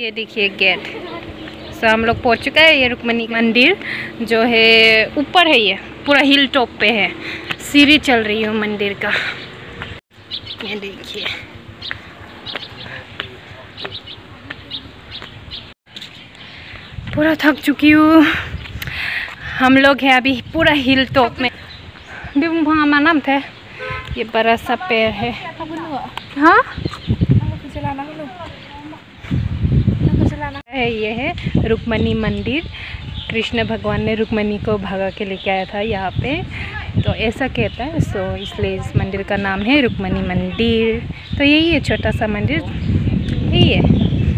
ये देखिए गेट। सो हम लोग पहुंच चुका है। ये रुक्मिणी मंदिर जो है ऊपर है, ये पूरा हिल टॉप पे है। सीढ़ी चल रही है मंदिर का, ये देखिए। पूरा थक चुकी हूँ। हम लोग हैं अभी पूरा हिल टॉप में। वहाँ नाम थे, ये बड़ा सा पेड़ है। हाँ ये है रुक्मिणी मंदिर। कृष्ण भगवान ने रुक्मिणी को भगा के लेके आया था यहाँ पे, तो ऐसा कहता है। सो इसलिए इस मंदिर का नाम है रुक्मिणी मंदिर। तो यही है छोटा सा मंदिर, यही है।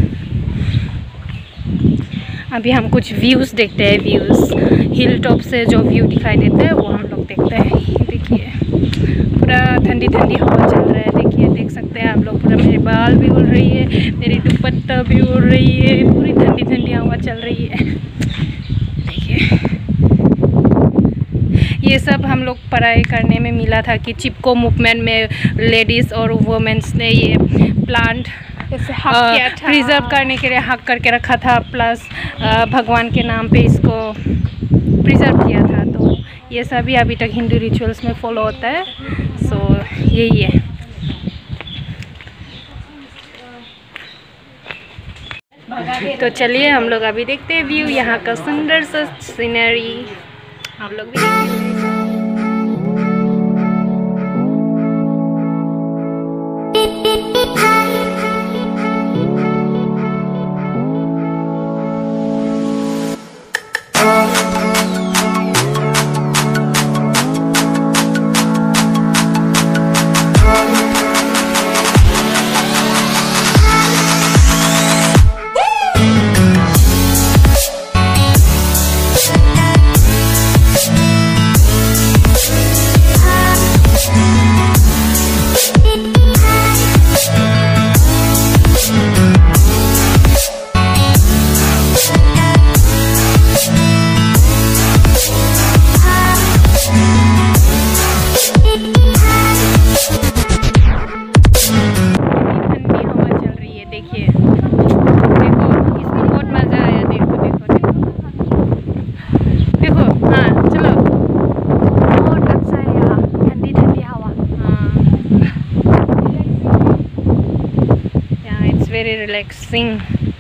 अभी हम कुछ व्यूज़ देखते हैं। व्यूज़ हिल टॉप से जो व्यू दिखाई देता है वो हम लोग देखते हैं। देखिए पूरा ठंडी ठंडी हवा चल रहा है। देखिए देख सकते हैं आप लोग, पूरा मेरे बाल भी उड़ रही है, मेरी दुपट्टा भी उड़ रही है, पूरी ठंडी ठंडी हवा चल रही है। देखिए ये सब हम लोग पढ़ाई करने में मिला था कि चिपको मूवमेंट में लेडीज़ और वुमेन्स ने ये प्लांट प्रिजर्व करने के लिए हक करके रखा था, प्लस भगवान के नाम पे इसको प्रिजर्व किया था। तो ये सभी अभी तक हिंदू रिचुअल्स में फॉलो होता है। सो यही है। तो चलिए हम लोग अभी देखते हैं व्यू, यहाँ का सुंदर सा सीनरी हम लोग भी देखेंगे। Very relaxing.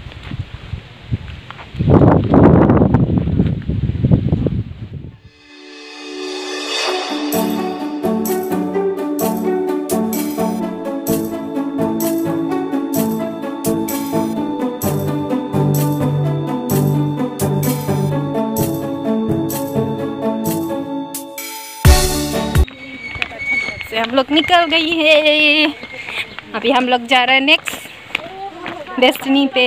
से हम लोग निकल गई है। अभी हम लोग जा रहे हैं नेक्स्ट डेस्टिनी पे।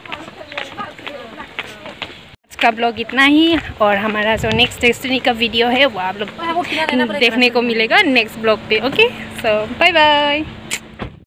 आज का ब्लॉग इतना ही, और हमारा जो नेक्स्ट डेस्टिनी का वीडियो है वो आप लोग देखने को मिलेगा नेक्स्ट ब्लॉग पे। Okay, so bye bye.